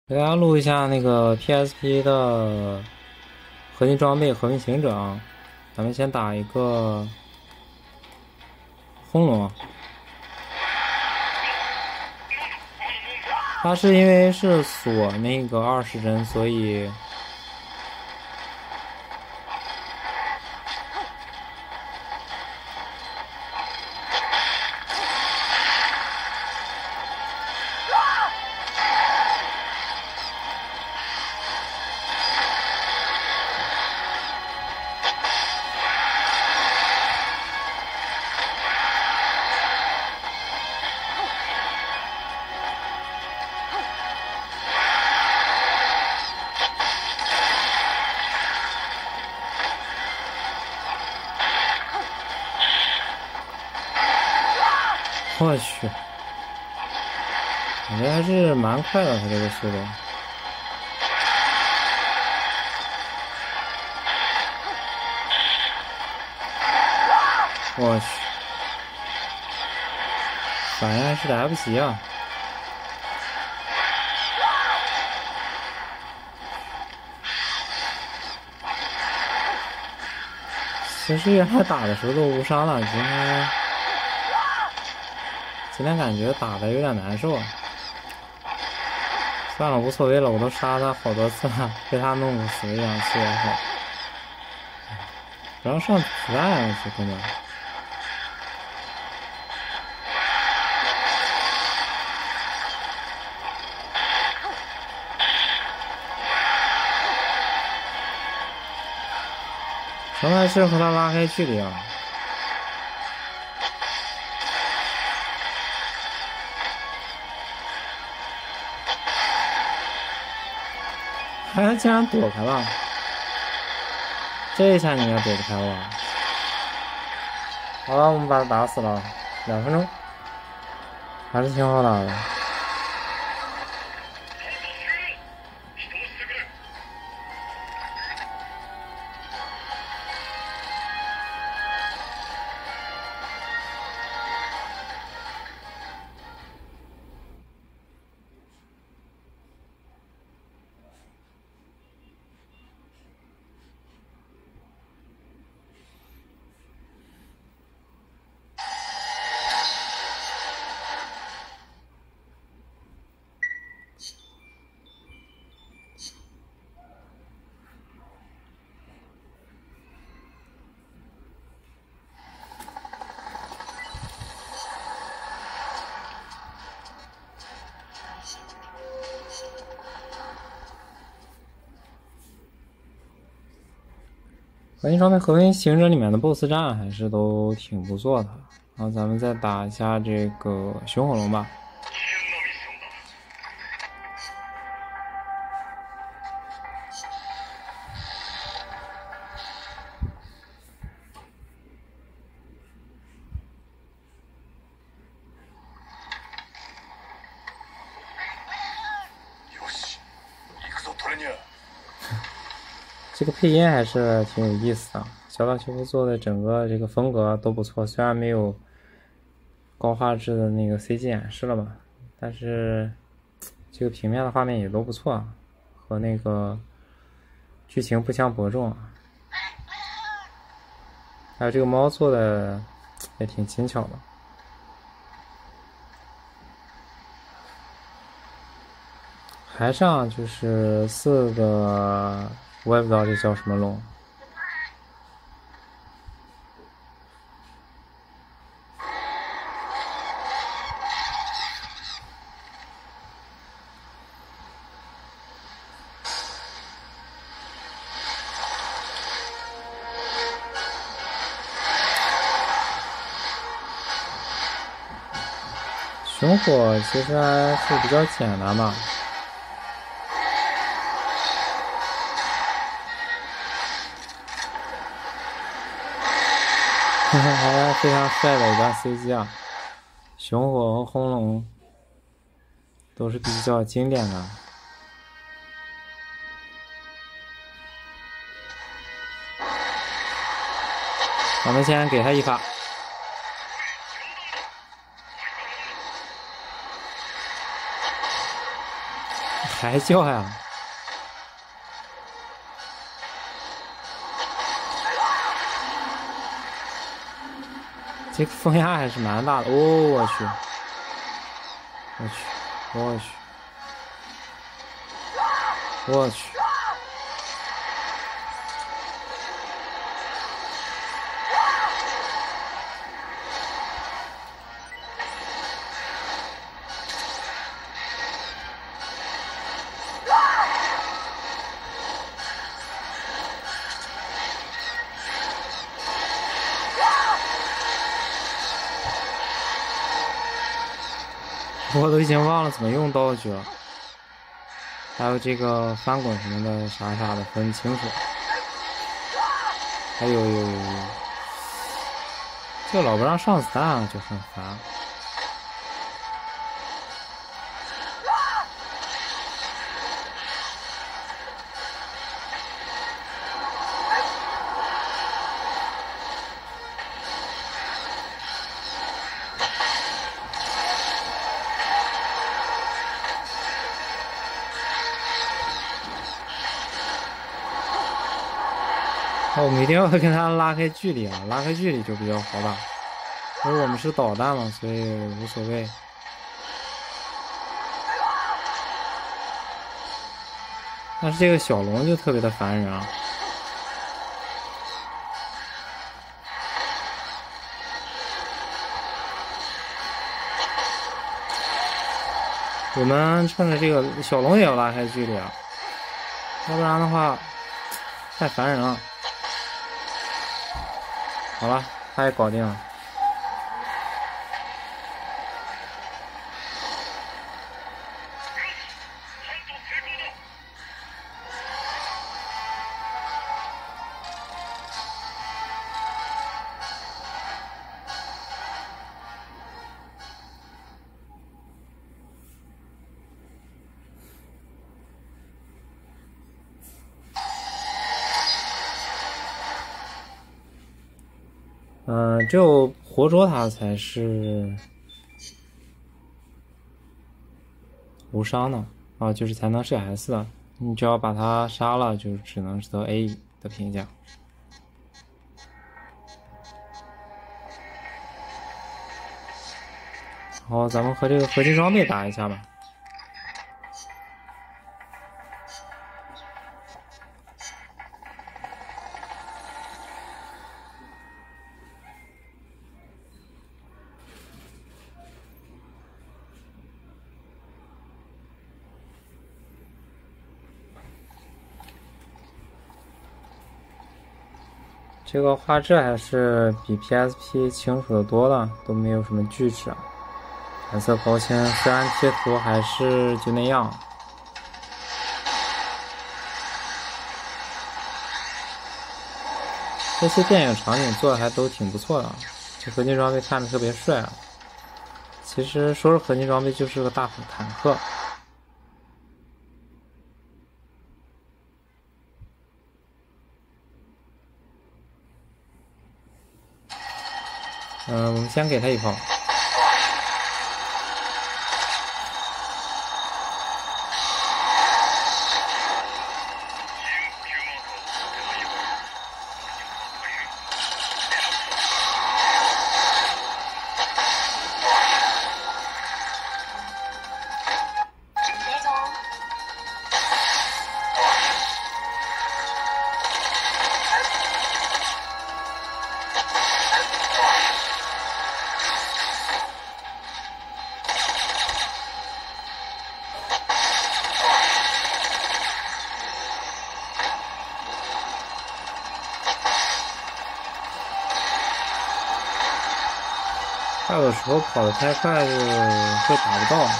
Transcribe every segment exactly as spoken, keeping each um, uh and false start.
给大家录一下那个 P S P 的合金装备和平行者啊，咱们先打一个轰龙。它是因为是锁那个二十帧，所以我去，感觉还是蛮快的，它这个速度。我去，反应还是来不及啊！其实原来打的时候都无伤了，今天今天感觉打的有点难受。算了，无所谓了，我都杀他好多次了，被他弄不死一两次也好。不要上子弹啊，这根本。咱们还是和他拉开距离啊。他竟然躲开了，这一下你应该躲不开我。好了，我们把他打死了，两分钟，还是挺好打的。合金装备和平行者里面的 B O S S 战还是都挺不错的。然后咱们再打一下这个熊火龙吧。这个配音还是挺有意思的，小岛秀夫做的整个这个风格都不错，虽然没有高画质的那个 C G 演示了吧，但是这个平面的画面也都不错，和那个剧情不相伯仲。还有这个猫做的也挺轻巧的。还上就是四个，我也不知道这叫什么龙。熊火其实还是比较简单吧。还非常帅的一段 C G 啊，熊火和轰龙都是比较经典的。咱们先给他一发。 还叫呀？这个风压还是蛮大的。哦，我去，我去，我去，我去。我都已经忘了怎么用道具了，还有这个翻滚什么的啥啥的分不清楚。还有有有有，这个老不让上子弹就很烦。我们一定要跟他拉开距离啊，拉开距离就比较好打。因为我们是导弹嘛，所以无所谓。但是这个小龙就特别的烦人啊。我们趁着这个小龙也要拉开距离啊，要不然的话太烦人了。好了，他也搞定了。嗯、呃，只有活捉他才是无伤的啊，就是才能是 S 的。你只要把他杀了，就只能得 A 的评价。好，咱们和这个合金装备打一下吧。这个画质还是比 P S P 清楚的多了，都没有什么锯齿，颜色高清，虽然贴图还是就那样。这些电影场景做的还都挺不错的，这合金装备看着特别帅啊。其实说是合金装备，就是个大坦克。嗯、呃，我们先给他一炮。还有的时候跑得太快就会打不到。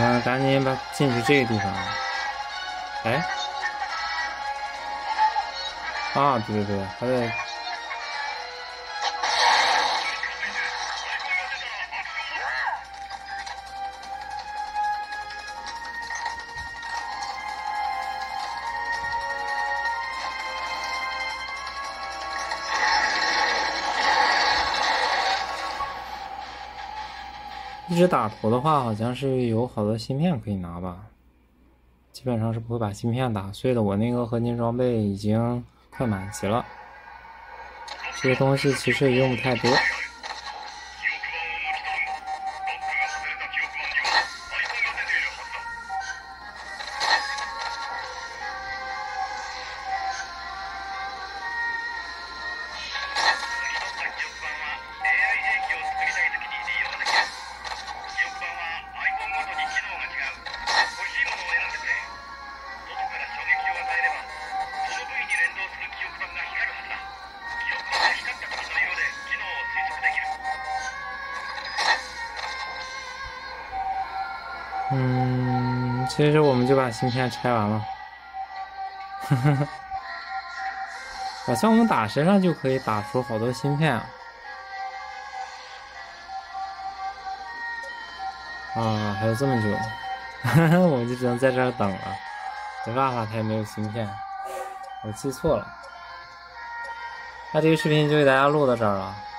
们赶紧把进去这个地方。哎，啊，对对对，他在。一直打头的话，好像是有好多芯片可以拿吧，基本上是不会把芯片打碎的。我那个合金装备已经快满级了，这些东西其实也用不太多。嗯，其实我们就把芯片拆完了。呵呵呵，好像我们打身上就可以打出好多芯片啊！啊，还有这么久，呵呵，我们就只能在这儿等了。没办法，它也没有芯片，我记错了。那这个视频就给大家录到这儿了。